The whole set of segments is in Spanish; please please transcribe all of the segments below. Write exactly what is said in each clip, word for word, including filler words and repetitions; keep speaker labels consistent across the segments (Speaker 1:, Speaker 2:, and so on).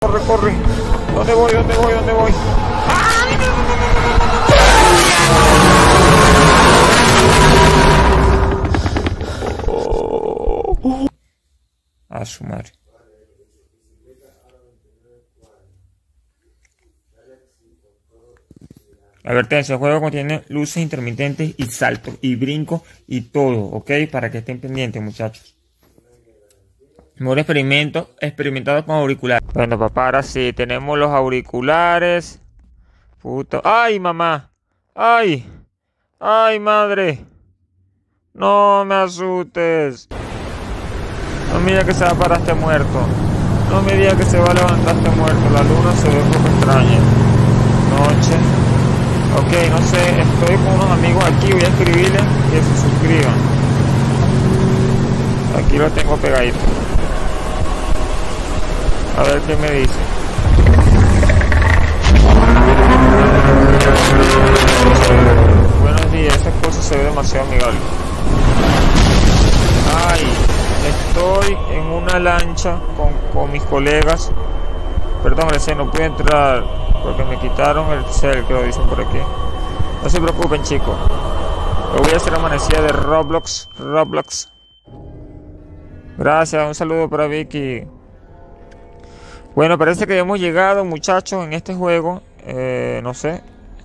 Speaker 1: corre, corre. ¿Dónde voy? ¿Dónde voy? ¿Dónde voy? ¡Ay! Oh. A su madre. Advertencia, el juego contiene luces intermitentes y saltos y brincos y todo, ¿ok? Para que estén pendientes, muchachos. Modo experimento, experimentado con auriculares. Bueno, papá, ahora sí, tenemos los auriculares. Puto. ¡Ay, mamá! ¡Ay! ¡Ay, madre! No me asustes. No me digas que se va a parar este muerto. No me digas que se va a levantar este muerto. La luna se ve un poco extraña. Noche. Ok, no sé, estoy con unos amigos aquí, voy a escribirles que se suscriban. Aquí lo tengo pegadito. A ver qué me dice. Buenos días, esa cosa se ve demasiado amigable. Ay, estoy en una lancha con, con mis colegas. Perdón, recién no pude entrar porque me quitaron el cel, que lo dicen por aquí. No se preocupen, chicos. Lo voy a hacer amanecida de Roblox. Roblox. Gracias, un saludo para Vicky. Bueno, parece que hemos llegado, muchachos, en este juego. Eh, no sé.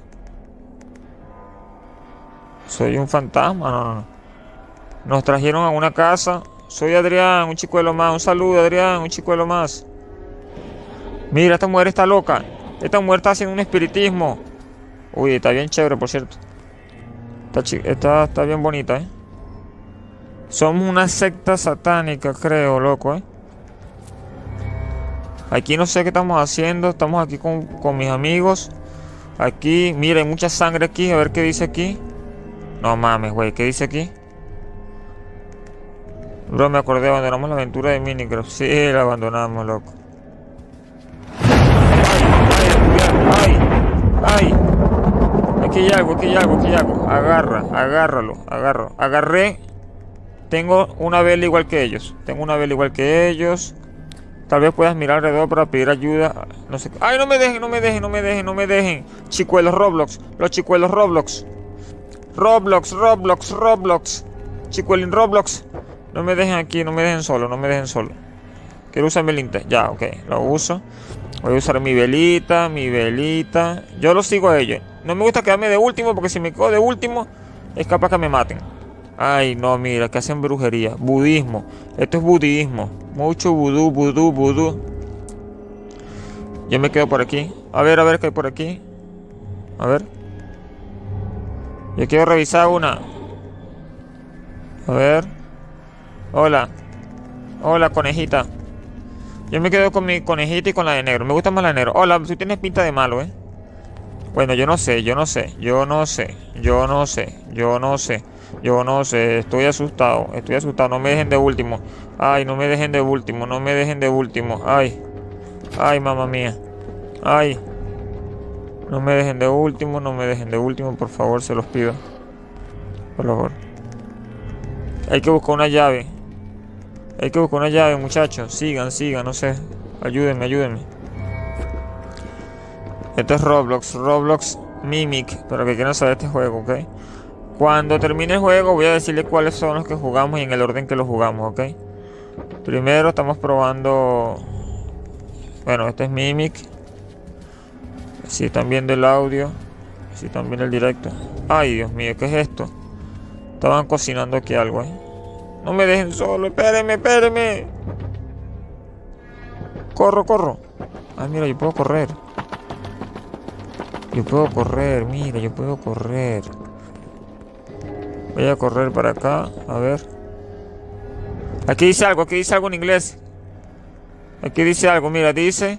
Speaker 1: Soy un fantasma. No, no, no. Nos trajeron a una casa. Soy Adrián, un chicuelo más. Un saludo, Adrián, un chicuelo más. Mira, esta mujer está loca. Esta mujer está haciendo un espiritismo. Uy, está bien chévere, por cierto. Está, está, está bien bonita, ¿eh? Somos una secta satánica, creo, loco, ¿eh? Aquí no sé qué estamos haciendo. Estamos aquí con, con mis amigos. Aquí, mira, hay mucha sangre aquí. A ver qué dice aquí. No mames, güey, ¿qué dice aquí? Bro, me acordé, abandonamos la aventura de Minecraft. Sí, la abandonamos, loco. Ay, ay, aquí hay algo, aquí hay algo, aquí hay algo. Agarra, agárralo, agarro. Agarré. Tengo una vela igual que ellos. Tengo una vela igual que ellos. Tal vez puedas mirar alrededor para pedir ayuda. No sé. Ay, no me dejen, no me dejen, no me dejen, no me dejen. Chicuelos Roblox, los chicuelos Roblox. Roblox, Roblox, Roblox. Chicuelín Roblox. No me dejen aquí, no me dejen solo, no me dejen solo. Quiero usar mi linterna. Ya, ok, lo uso. Voy a usar mi velita, mi velita. Yo lo sigo a ellos. No me gusta quedarme de último porque si me quedo de último es capaz que me maten. Ay, no, mira, que hacen brujería. Budismo. Esto es budismo. Mucho vudú, vudú, vudú. Yo me quedo por aquí. A ver, a ver qué hay por aquí. A ver. Yo quiero revisar una. A ver. Hola. Hola, conejita. Yo me quedo con mi conejita y con la de negro. Me gusta más la de negro. Hola, tú tienes pinta de malo, ¿eh? Bueno, yo no sé, yo no sé. Yo no sé. Yo no sé. Yo no sé. Yo no sé. Estoy asustado. Estoy asustado. No me dejen de último. Ay, no me dejen de último. No me dejen de último. Ay. Ay, mamá mía. Ay. No me dejen de último. No me dejen de último. Por favor, se los pido. Por favor. Hay que buscar una llave. Hay que buscar una llave, muchachos. Sigan, sigan, no sé. Ayúdenme, ayúdenme. Esto es Roblox. Roblox Mimic. Para que quieran saber este juego, ¿ok? Cuando termine el juego voy a decirles cuáles son los que jugamos y en el orden que los jugamos, ¿ok? Primero estamos probando... Bueno, este es Mimic. Si están viendo el audio. Si están viendo el directo. Ay, Dios mío, ¿qué es esto? Estaban cocinando aquí algo, ¿eh? No me dejen solo, espérenme, espérenme. Corro, corro. Ay, mira, yo puedo correr. Yo puedo correr, mira, yo puedo correr. Voy a correr para acá, a ver. Aquí dice algo, aquí dice algo en inglés. Aquí dice algo, mira, dice...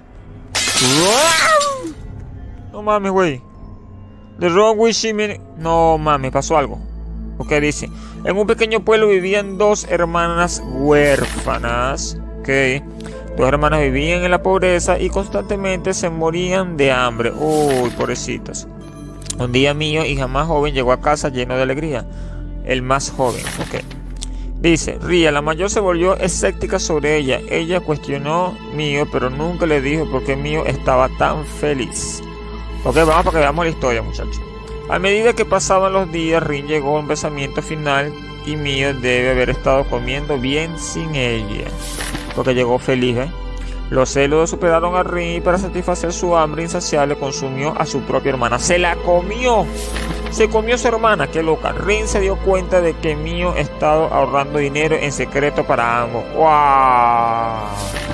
Speaker 1: No mames, güey. The wrong wishing me... No mames, pasó algo. Ok, dice... En un pequeño pueblo vivían dos hermanas huérfanas. Ok. Dos hermanas vivían en la pobreza y constantemente se morían de hambre. Uy, pobrecitas. Un día mío, hija más joven, llegó a casa lleno de alegría. El más joven, ok. Dice, Ria, la mayor se volvió escéptica sobre ella. Ella cuestionó Mio, pero nunca le dijo por qué Mio estaba tan feliz. Ok, vamos para que veamos la historia, muchachos. A medida que pasaban los días, Rin llegó a un pensamiento final y Mio debe haber estado comiendo bien sin ella. Porque llegó feliz, ¿eh? Los celos superaron a Rin y para satisfacer su hambre insaciable consumió a su propia hermana. ¡Se la comió! Se comió a su hermana, qué loca. Rin se dio cuenta de que Mio estaba ahorrando dinero en secreto para ambos. ¡Wow!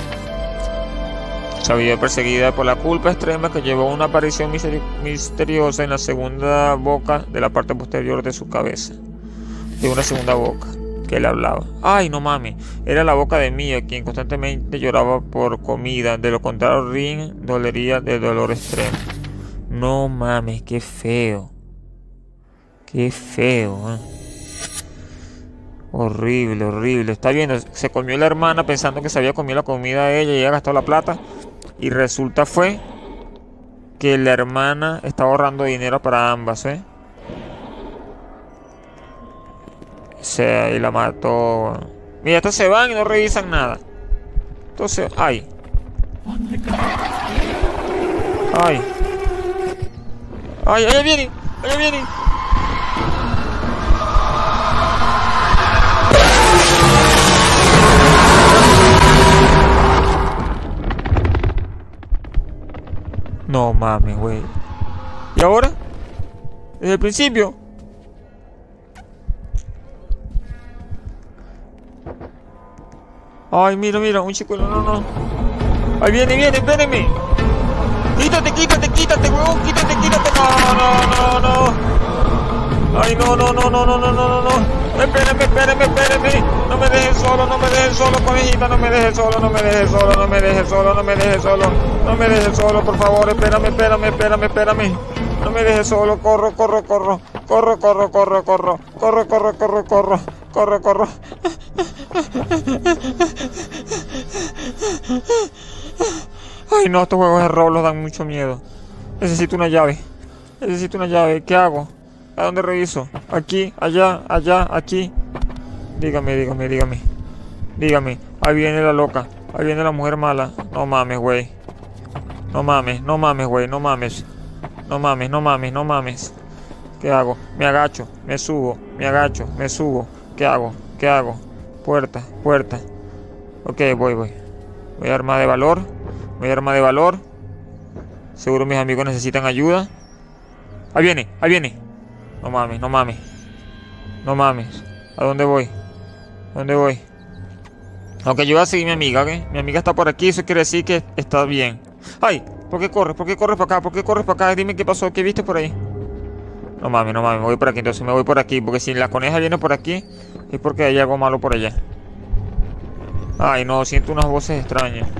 Speaker 1: Se vio perseguida por la culpa extrema que llevó a una aparición misteriosa en la segunda boca de la parte posterior de su cabeza. De una segunda boca que le hablaba. ¡Ay, no mames! Era la boca de Mio, quien constantemente lloraba por comida. De lo contrario, Rin dolería de dolor extremo. No mames, qué feo. Qué feo, ¿eh? Horrible, horrible. Está viendo, se comió la hermana pensando que se había comido la comida a ella y había gastado la plata. Y resulta fue que la hermana estaba ahorrando dinero para ambas, ¿eh? O sea, y la mató. Mira, estos se van y no revisan nada. Entonces, ay. Ay. Ay, allá viene, allá viene. No mames, güey. ¿Y ahora? ¿Desde el principio? Ay, mira, mira, un chico, no, no, no. Ahí viene, viene, espérenme. Quítate, quítate, quítate, huevón, quítate, quítate. No, no, no, no. Ay, no, no, no, no, no, no, no, no. Espérenme, espérenme, espérenme. No me dejes solo, no me dejes solo, conejita, no me dejes solo, no me dejes solo, no me dejes solo, no me dejes solo. No me dejes solo, por favor, espérame, espérame, espérame, espérame. No me dejes solo, corro, corro, corro. Corro, corro, corro, corro. Corro, corro, corro, corro. Corro, corro. Ay, no, estos juegos de Roblox dan mucho miedo. Necesito una llave. Necesito una llave. ¿Qué hago? ¿A dónde reviso? Aquí, allá, allá, aquí. Dígame, dígame, dígame. Dígame. Ahí viene la loca. Ahí viene la mujer mala. No mames, güey. No mames, no mames, güey. No mames. No mames, no mames, no mames. ¿Qué hago? Me agacho, me subo, me agacho, me subo. ¿Qué hago? ¿Qué hago? Puerta, puerta. Ok, voy, voy. Voy a armar de valor. Voy a armar de valor. Seguro mis amigos necesitan ayuda. Ahí viene, ahí viene. No mames, no mames. No mames. ¿A dónde voy? ¿A dónde voy? Aunque yo voy a seguir a mi amiga, ¿ok? Mi amiga está por aquí, eso quiere decir que está bien. ¡Ay! ¿Por qué corres? ¿Por qué corres para acá? ¿Por qué corres para acá? Dime qué pasó, ¿qué viste por ahí? No mames, no mames, me voy por aquí, entonces me voy por aquí. Porque si la coneja viene por aquí, es porque hay algo malo por allá. Ay, no, siento unas voces extrañas.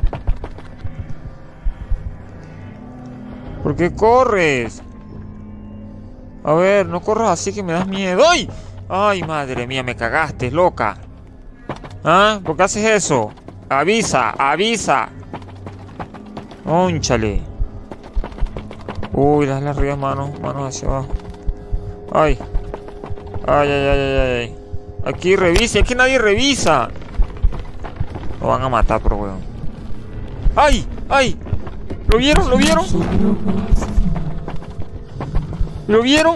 Speaker 1: ¿Por qué corres? A ver, no corras así que me das miedo. ¡Ay! Ay, madre mía, me cagaste, loca. ¿Ah? ¿Por qué haces eso? Avisa, avisa. Ónchale. Uy, dale arriba, manos, manos hacia abajo. Ay. Ay, ay, ay, ay, ay. Aquí revisa, aquí nadie revisa. Lo van a matar, pero weón. ¡Ay! ¡Ay! ¿Lo vieron? ¿Lo vieron? ¿Lo vieron?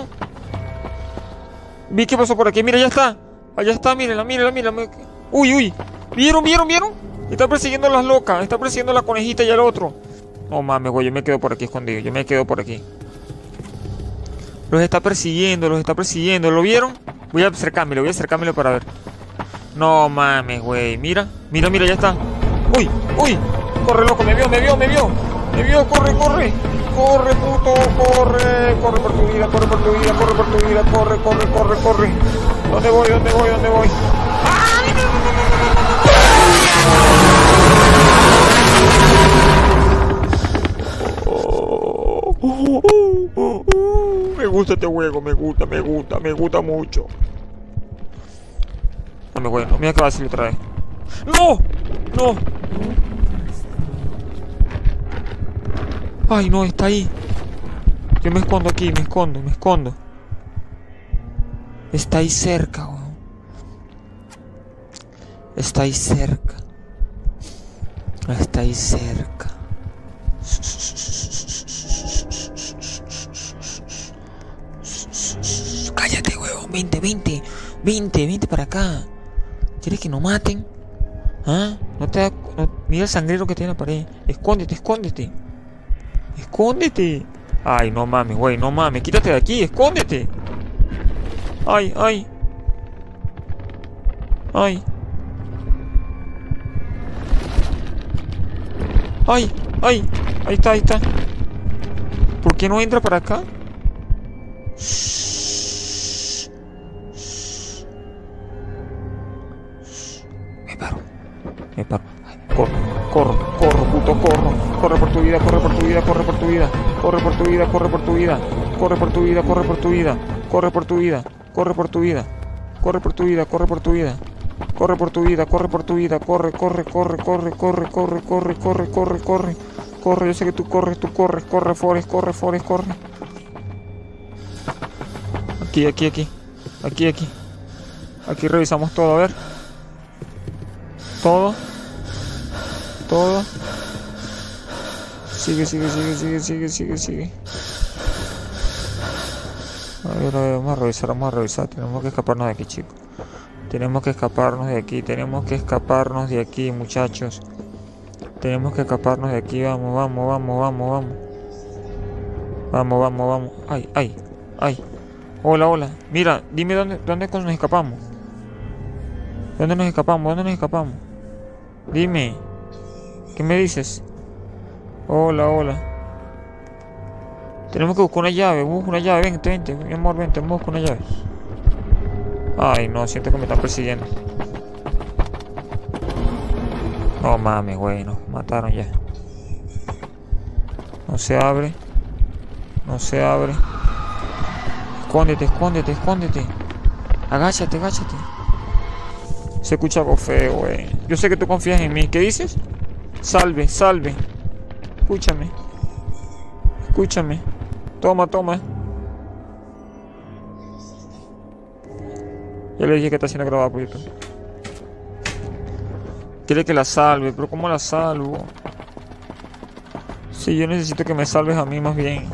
Speaker 1: Vi qué pasó por aquí. Mira, ya está. Allá está, mírenla, mírenla, mírenla. Uy, uy. ¿Vieron, vieron, vieron? Está persiguiendo a las locas. Está persiguiendo a la conejita y al otro. No mames, güey. Yo me quedo por aquí escondido. Yo me quedo por aquí. Los está persiguiendo, los está persiguiendo. ¿Lo vieron? Voy a acercármelo, voy a acercármelo para ver. No mames, güey. Mira, mira, mira, ya está. Uy, uy. Corre, loco. Me vio, me vio, me vio. Me vio, corre, corre. Corre, puto, corre. Corre por tu vida, corre por tu vida, corre por tu vida. Corre, corre, corre, corre. ¿Dónde voy, dónde voy, dónde voy? ¡Ay, no, no, no, no, no! Me gusta este juego, me gusta, me gusta, me gusta mucho. No me voy, no, mira que va a decir otra vez. ¡No! ¡No! Ay, no, está ahí. Yo me escondo aquí, me escondo, me escondo. Está ahí cerca, weón. está ahí cerca. Está ahí cerca. Cállate, huevón. Vente, vente. Vente, vente para acá. ¿Quieres que nos maten? ¿Ah? No te da... no- mira el sangrero que tiene en la pared. Escóndete, escóndete. Escóndete. Ay, no mames, güey, no mames. Quítate de aquí, escóndete. Ay, ay. Ay. Ay, ay. Ahí está, ahí está. ¿Por qué no entra para acá? Me paro. Me paro. Corro, corro, corro, puto, corro. Corre por tu vida, corre por tu vida, corre por tu vida. Corre por tu vida, corre por tu vida. Corre por tu vida, corre por tu vida. Corre por tu vida, corre por tu vida. Corre por tu vida, corre por tu vida. Corre por tu vida, corre por tu vida. Corre, corre, corre, corre, corre, corre, corre, corre, corre, corre. Corre, yo sé que tú corres, tú corres, corre, Forest, corre, Forest, corre. Aquí, aquí, aquí. Aquí, aquí. Aquí revisamos todo, a ver. Todo. Todo. Sigue, sigue, sigue, sigue, sigue, sigue, sigue. A ver, a ver, vamos a revisar, vamos a revisar. Tenemos que escaparnos de aquí, chicos. Tenemos que escaparnos de aquí, tenemos que escaparnos de aquí, muchachos. Tenemos que escaparnos de aquí, vamos, vamos, vamos, vamos, vamos. Vamos, vamos, vamos. Ay, ay, ay. Hola, hola. Mira, dime dónde, dónde nos escapamos. ¿Dónde nos escapamos? ¿Dónde nos escapamos? Dime. ¿Qué me dices? Hola, hola. Tenemos que buscar una llave. Busca una llave. Vente, vente. Mi amor, vente. Busca una llave. Ay, no. Siento que me están persiguiendo. No mames, güey. Nos mataron ya. No se abre. No se abre. Escóndete, escóndete, escóndete. Agáchate, agáchate. Se escucha algo feo, güey. Yo sé que tú confías en mí. ¿Qué dices? Salve, salve. Escúchame. Escúchame. Toma, toma. Ya le dije que está siendo grabado por YouTube. Quiere que la salve, pero ¿cómo la salvo? Sí, yo necesito que me salves a mí más bien.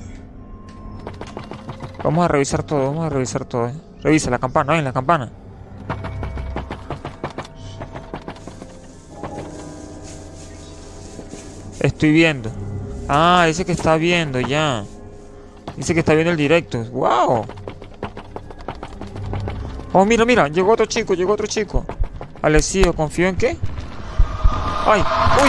Speaker 1: Vamos a revisar todo, vamos a revisar todo. ¿eh? Revisa la campana, ¿ven? La campana. Estoy viendo. Ah, dice que está viendo ya. Dice que está viendo el directo. ¡Wow! Oh, mira, mira. Llegó otro chico, llegó otro chico. Alexio, ¿confío en qué? ¡Ay! ¡Uy!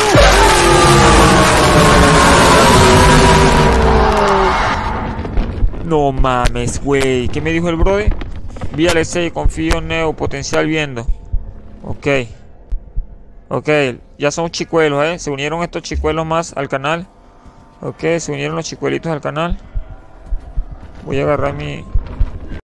Speaker 1: No mames, güey. ¿Qué me dijo el brother? Vi a Alexei, confío en Neo, potencial viendo. Ok. Ok, ya son chicuelos, ¿eh? Se unieron estos chicuelos más al canal. Ok, se unieron los chicuelitos al canal. Voy a agarrar mi...